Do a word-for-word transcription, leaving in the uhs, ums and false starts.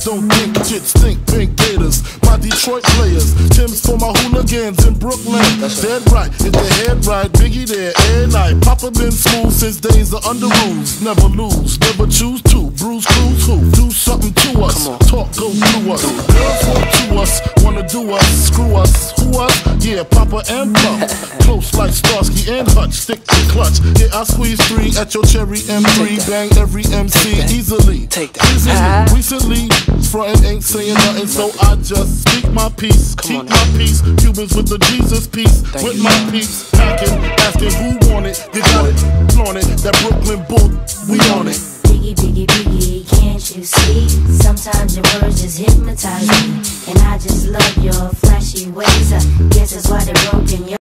don't think shit stink, pink gators. My Detroit players, Tim's for my hooligans in Brooklyn. Dead right, if the head right, Biggie there, every night. Papa been smooth since days of under rules. Never lose, never choose to. Bruise, cruise, who? Do something to us. Talk, go through us. Girls want to us, wanna do us, screw us. Who us? Yeah, Papa and Pup. Close like Starsky and Hutch, stick to clutch. Yeah, I squeeze three at your cherry M three. Bang every M C easily. Take that. Recently, frontin' ain't saying nothing, so I just speak my peace. Keep my peace. Cubans with the Jesus peace. With my peace. Packing, asking who want it. You got it, flaunt it. That Brooklyn bull, we on it. Biggie, biggie, biggie, can't you see? Sometimes your words just hypnotize me, and I just love your flashy ways. I guess that's why they're broken.